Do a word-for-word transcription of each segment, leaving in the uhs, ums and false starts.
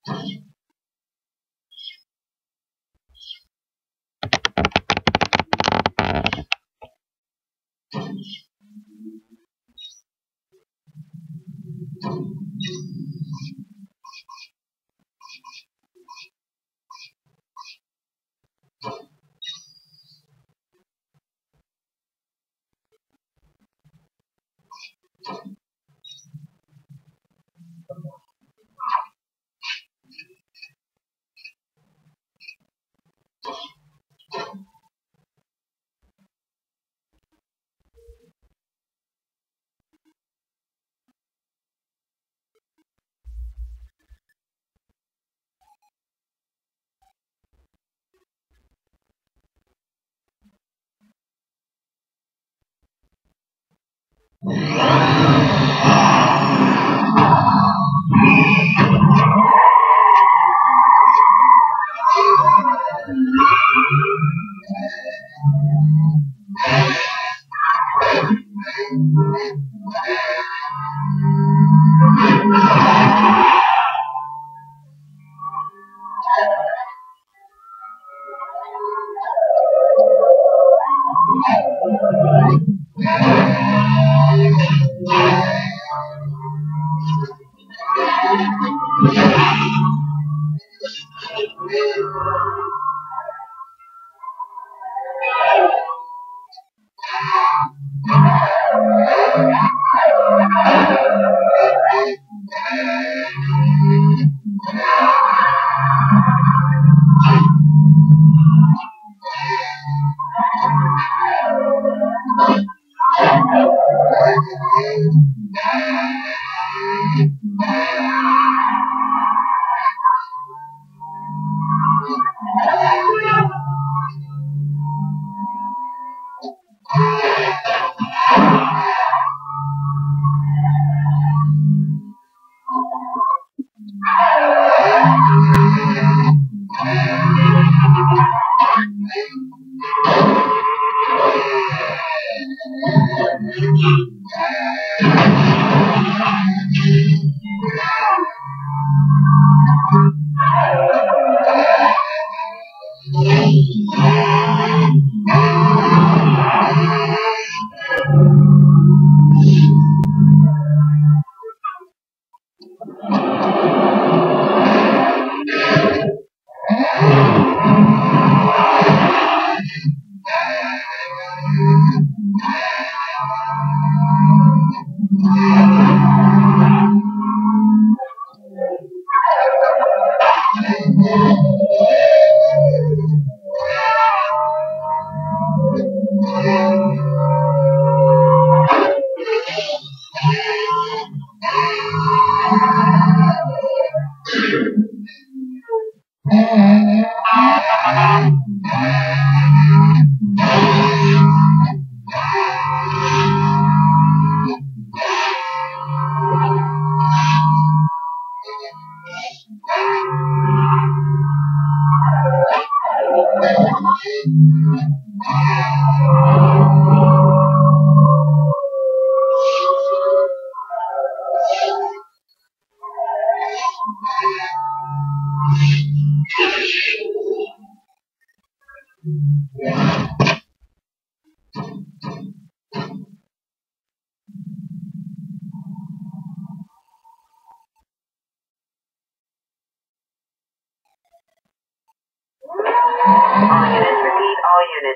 All units, repeat, all units.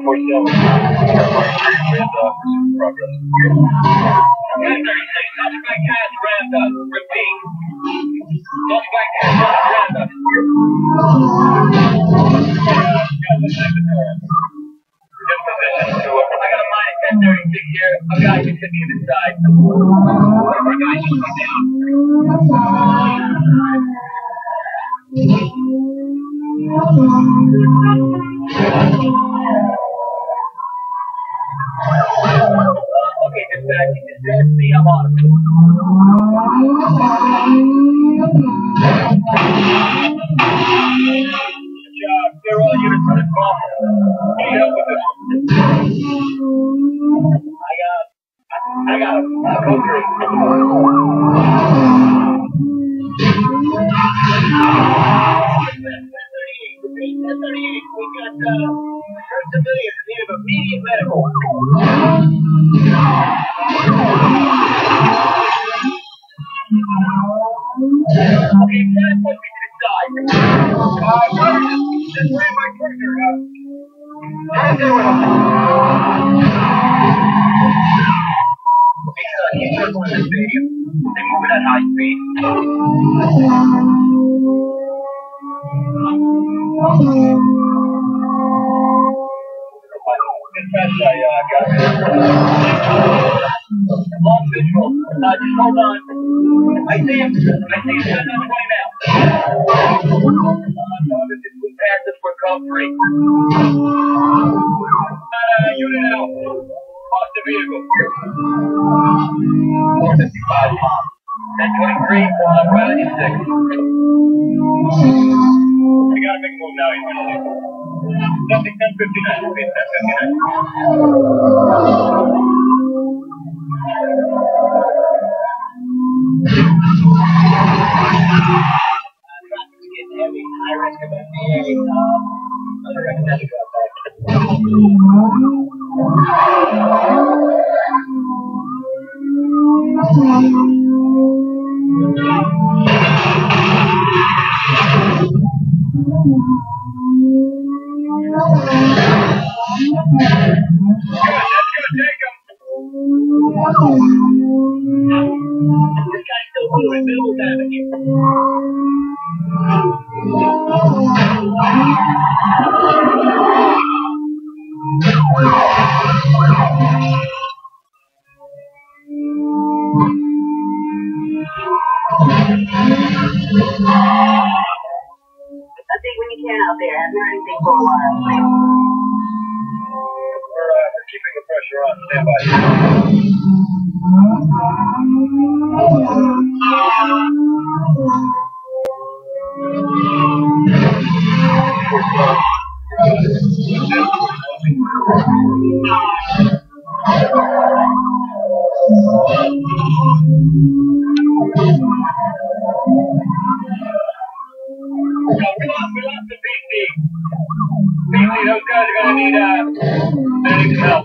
four seven. With uh, progress. ten thirty-six, suspect has Randa. Repeat. Suspect has Randa. Just position to it. I got a minus ten thirty-six here. A guy just hit me in the side. One of our guys just went down. Okay, dispatch. Dispatch me. I'm on it. Good job. Clear all units for the call. Need help with this one. I got I got a code three. ten thirty-eight. We got uh, first civilian in need of immediate medical. Okay, try to put me to the side. Uh, brother, just, just ran my partner. Uh, try to stay with him. Okay, uh, he's circling the stadium. They move it at high speed. Dispatch, I uh, got it. Long visual. Uh, just hold on. I see him. I see him sitting on twenty now. Uh, Dog is just moved past us for code three. Uh, unit out. Off the vehicle. four fifty-five. ten twenty-three. Uh, right on your six. I gotta make a move now. He's gonna leave. Nothing, ten fifty-nine. Okay, ten fifty-nine. Traffic's getting heavy. High risk of M B A. Um, other recommended drop back. This guy's still doing minimal damage. I think when you can out there, I haven't heard anything for a while. We're, uh, we're keeping the pressure on. Stand by. We lost, we lost the P C. P C, those guys are gonna need, uh, they need some help.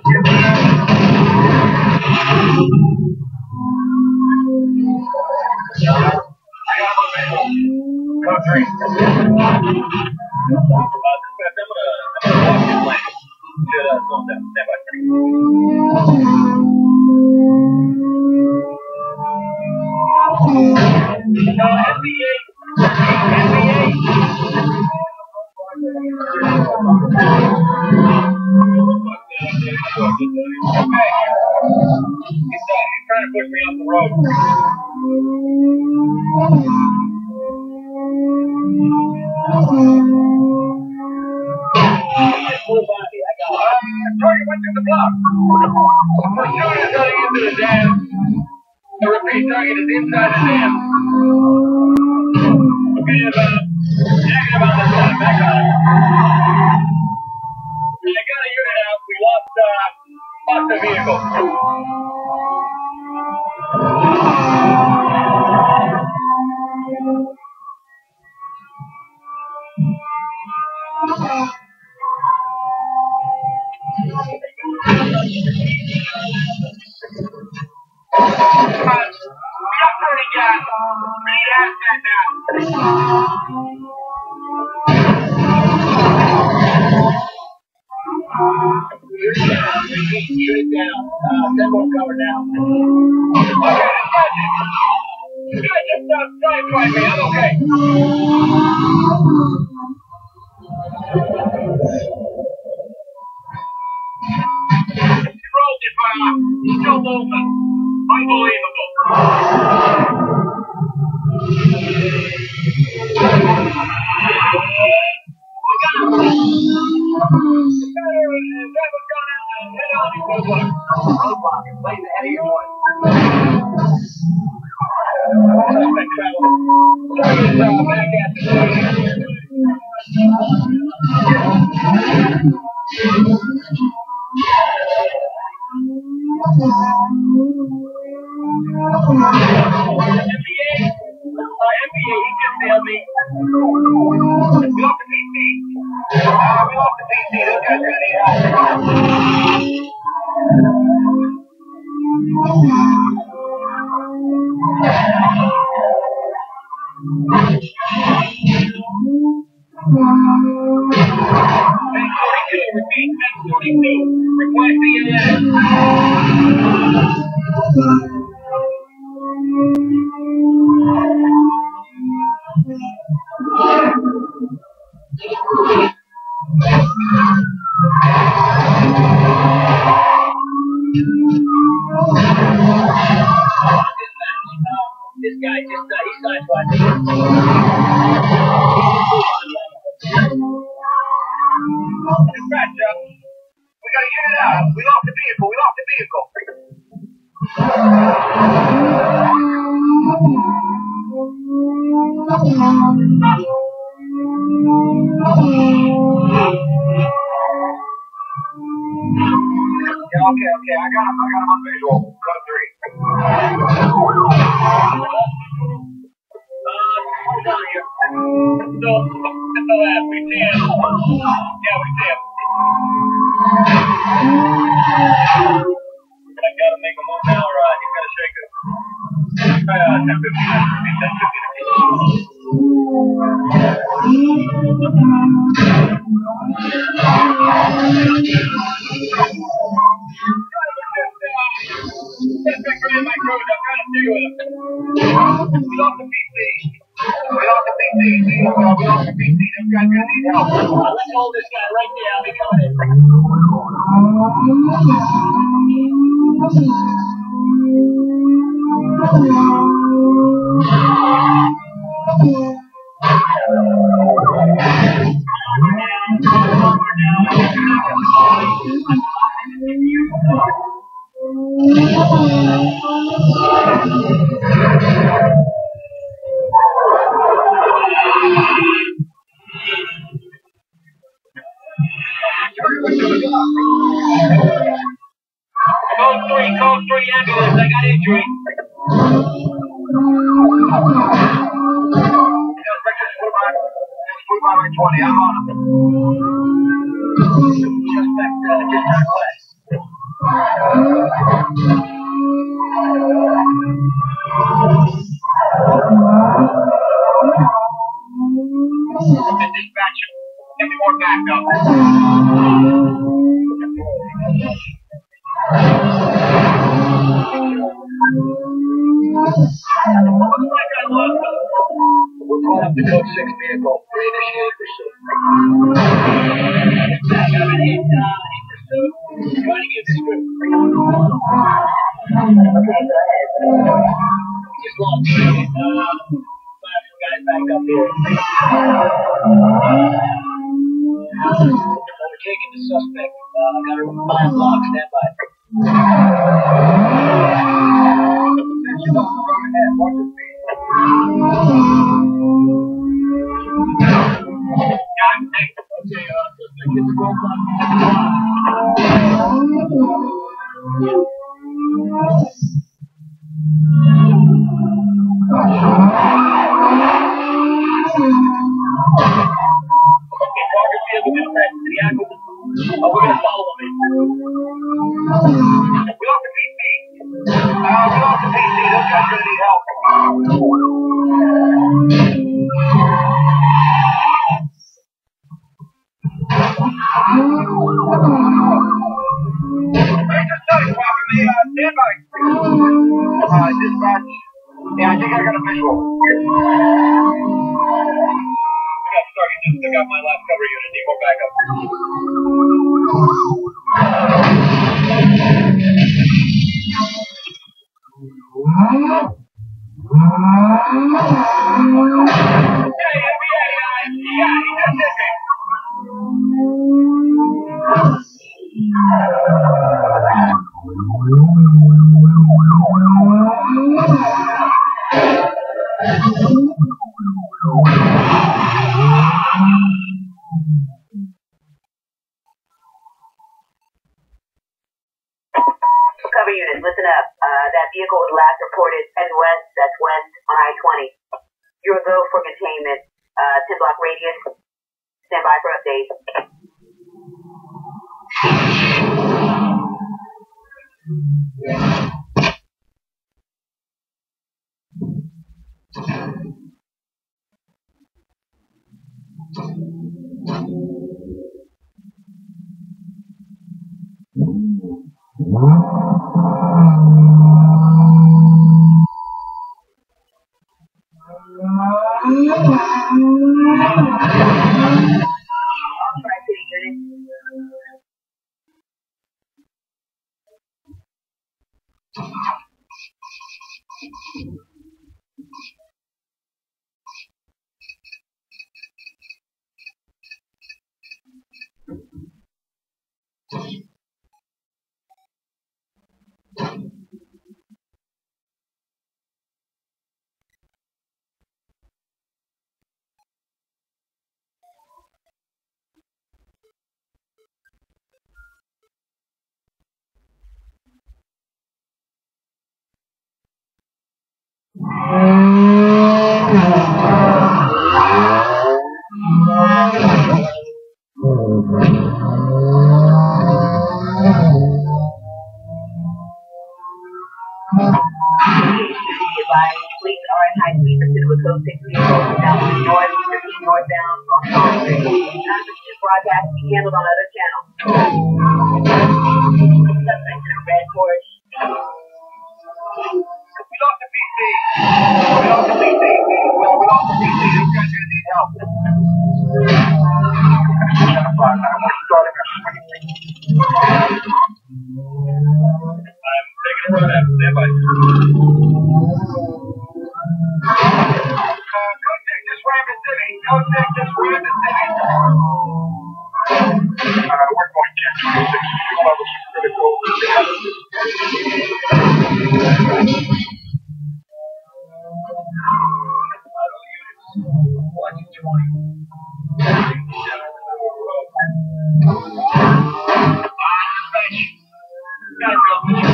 I got one man. Code three. Uh, dispatch, I'm gonna, I'm gonna walk this lane. Should, uh, slow down. Stand by. Uh, N B A. N B A. Okay. He's, uh, he's trying to push me off the road. Full body. I got it. Uh, target went through the block. Pursuit is heading into the dam. I repeat, target is inside the dam. Okay, uh, negative on this side. Back on it. I got a unit out. We lost, uh, lost the vehicle. Now. Unit down. Uh, send more cover now. Okay, this guy just uh, sideswiped me. I'm okay. He rolled it, but uh, he's still moving. Unbelievable. We got him. That was gone out. Head on. Roadblock. Roadblock. Play the head of your one. Suspect travel. Target uh, back at the M B A, uh, M B A, he just nailed me. We lost the P C. Uh, we lost the P C. Those guys are gonna need help. ten forty-two, repeat, ten forty-two. Request E M S. This guy just, uh, he sideswiped me. Dispatch, uh, we got a unit out. We lost the vehicle. We lost the vehicle. Yeah, okay, okay. I got him. I got him on visual. Code three. Hold on here. So, at the last, we see him. Yeah, we see him. I gotta make a move now, or uh, he's gonna shake us. Try uh, ten fifty, ten fifty. My crew, I'm trying to stay with him. We lost the P C. We lost the P C. We lost the P C. Them guys gonna need help. Let's hold this guy right there. I'll be coming in. Code three, code three ambulance. I got injury. twenty, I'm on him. Suspect uh, just out west. Dispatcher, give me more backup. Looks like I lost him. We're calling up the code six vehicle. Reinitiate pursuit. I got an in, uh, in pursuit. Trying to get this group. Okay, go ahead. Just lost me. Uh, five guys back up here. Overtaking the suspect. Uh, I got a five block. Stand by. Watch your feet. Okay, uh, just get the roadblock. Okay, target vehicle dispatch to the actual. Oh, we're gonna follow him. We lost the P C. Uh, we lost the P C. Those guys are gonna need help. think I got a visual. I got started. Just took out my last cover unit. Need more backup. Hey, F B I guys! Yeah, he just did it! Cover units, listen up. Uh, that vehicle was last reported heading west, that's west on I twenty. You're a go for containment. Uh, ten block radius. Stand by for update. Police are in high speed pursuit with code six vehicles south north, fifteen northbound on Palm Street. Non-pursuit broadcast be handled on other channels. Suspect in a red Porsche. We lost the P C. We lost the P C. Well, we lost the P C. Those guys are gonna need help. Identified. We're starting a swing. I'm taking a run at stand by. Uh, go take this Raven City. Go take this Raven City. Uh, we're going to twenty-six. Fuel levels are critical. Watching twenty. Got a real picture.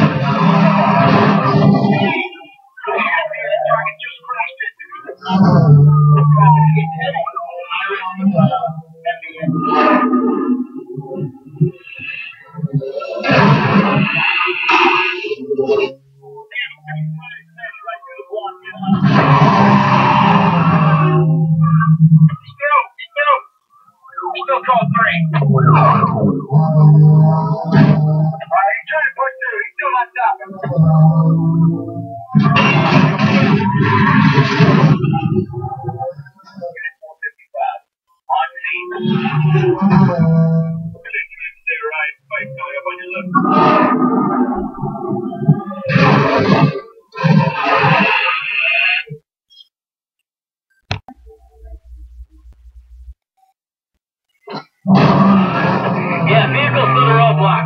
Target just crashed it. Traffic is heavy. Iris, F B I. Still, still, still call three. Alright, he's trying to push through. He's still not stopping. four fifty-five. On scene. Stay right. Bike coming up on your left. Yeah, vehicle's to the roadblock.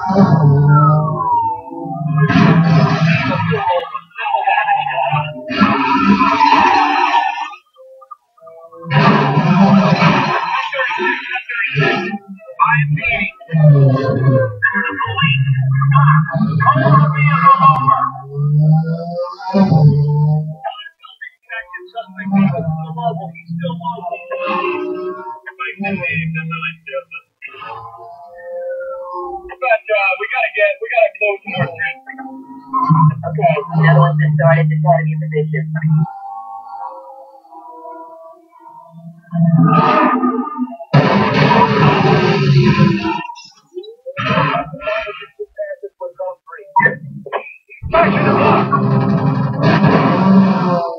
I'm being. The police. Stop. Call the vehicle over. Suspect is still mobile. He's still mobile. But uh, we gotta get, we gotta close more streets. Okay, another one's been started. Just out of your position. Back to the block.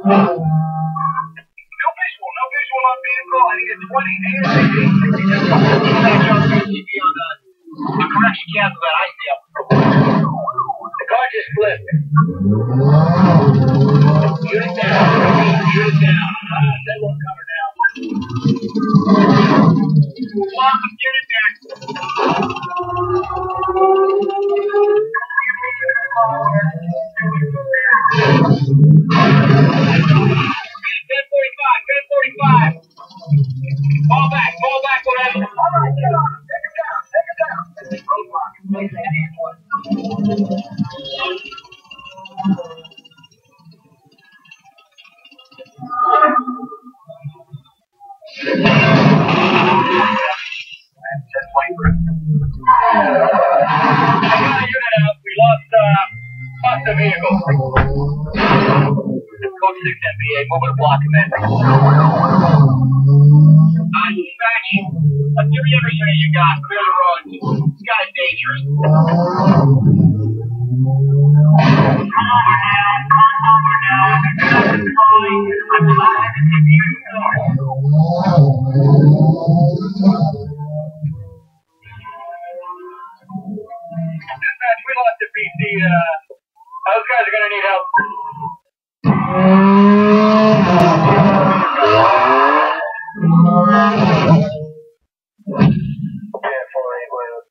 No visual, no visual on vehicle. I need a twenty A S A P. On the a correction cancel that I see up. The car just flipped. Unit down. Unit down. Ah, that won't cover now. Lock the unit back. ten forty-five, ten forty-five. Fall back, fall back, whatever. All right, get on him. Take him down, take him down. Roadblock. Place that in one. Just wait for it. I got a unit out. We lost, uh, lost the vehicle. Code six M B A, moving a block command. Uh, dispatch, let's give me every unit you got. Clear the roads. This guy is dangerous. Come over now, come over now. I'm calling. I'm glad to see you. Dispatch, we lost the P C. Uh, those guys are gonna need help. Yeah, four eight Wales.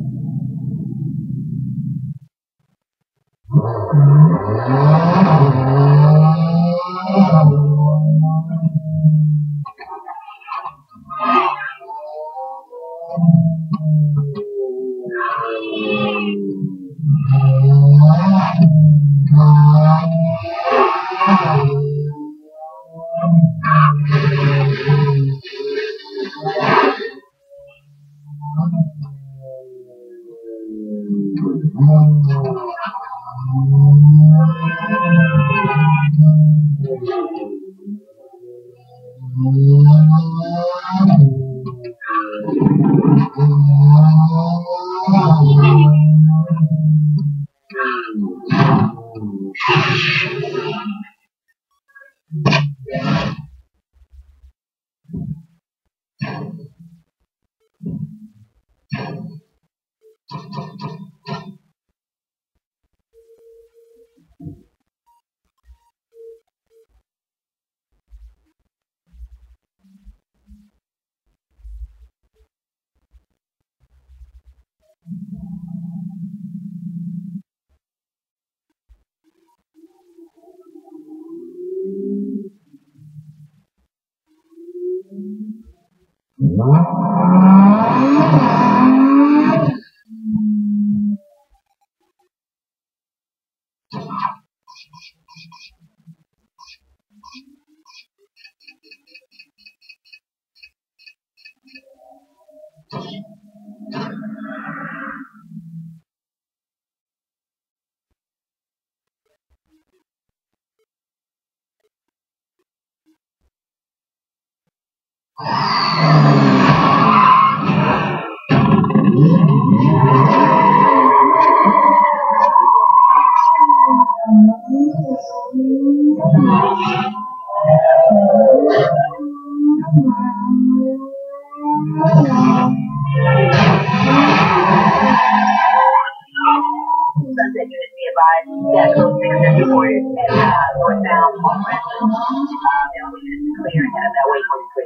Sunset units be advised that code six has reported and uh, northbound on Redmond. Uh, available units to clear and head up that way for free.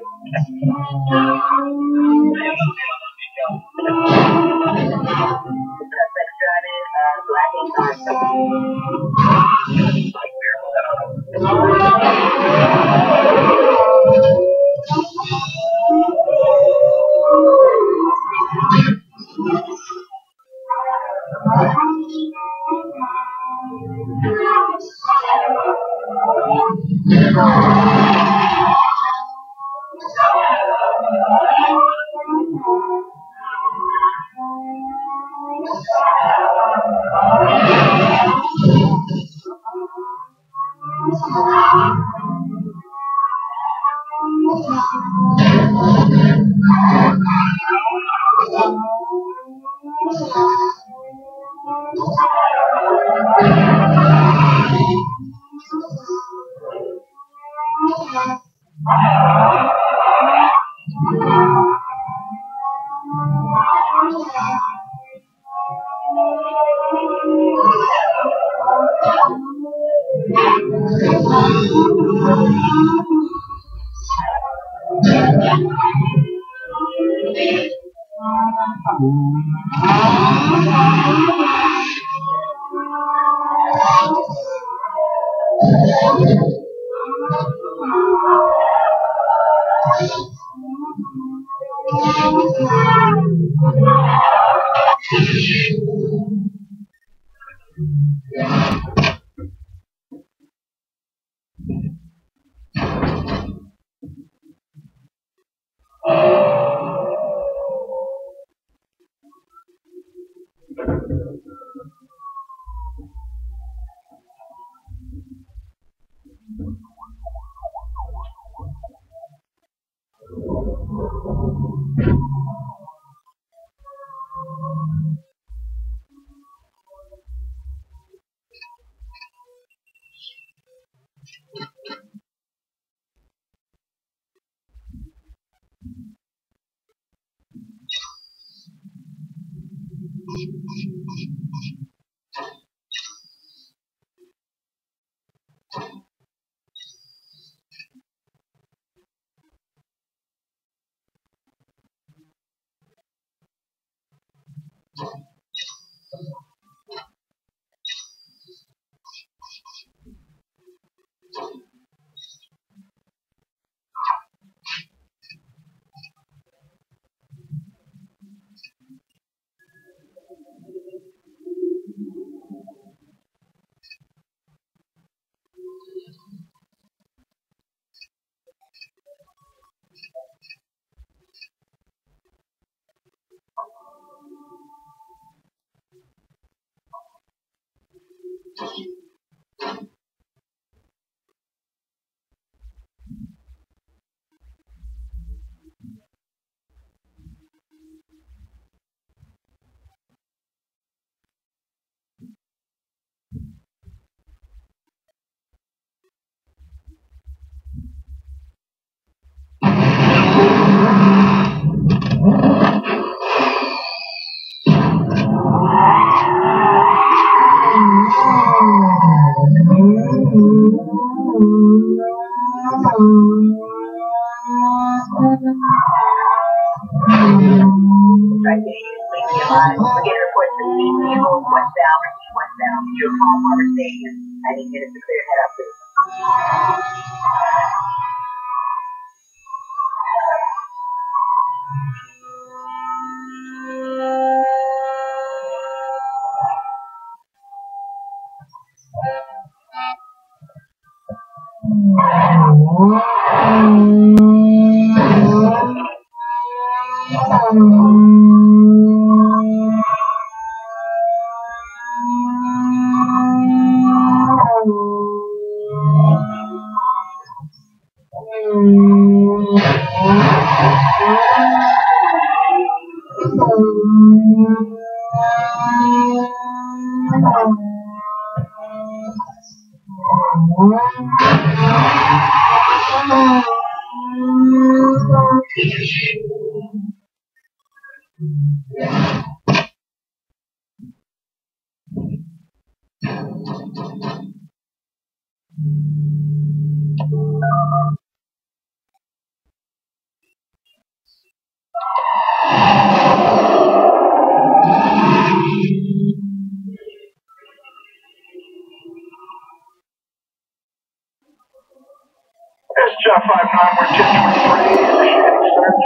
Suspects driving uh, black ink car. Right, Lady Alive. We're getting reports of speed vehicles westbound or east westbound near Palm Harbor Stadium. I need units to clear head up, please. This is Jeff five nine, we're ten twenty-three, initiating search.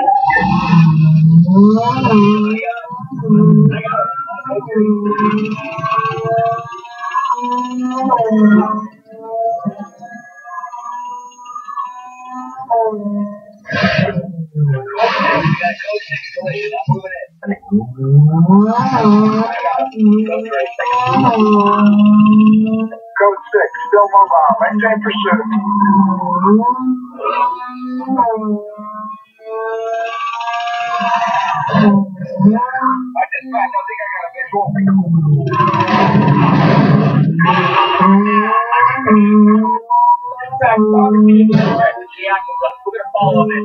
Code six, still mobile, maintain pursuit. I dispatch, I think I got a visual. Dispatch, back. Talking to you to the check the aqueduct. We're gonna follow it.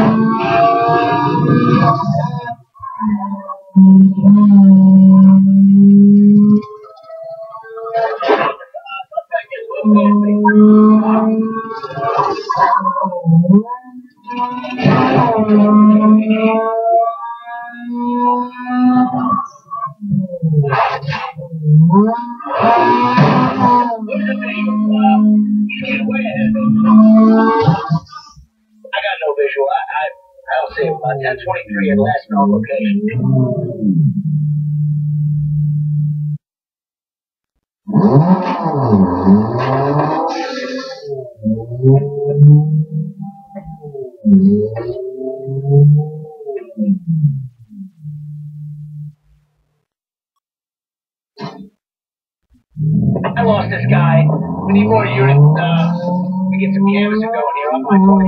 ten twenty-three at last known location. I lost this guy. We need more units. Uh, we get some canvassing going here on my twenty.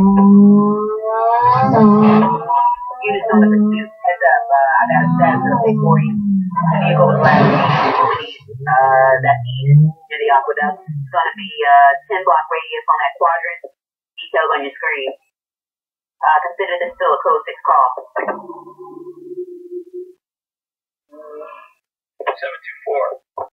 Units on the pursuit. Heads up. Uh, I got a status update for you. The vehicle was last seen uh, that east near the aqueduct. It's going to be uh, ten block radius on that quadrant. Details on your screen. Uh, consider this still a code six call. seven two four.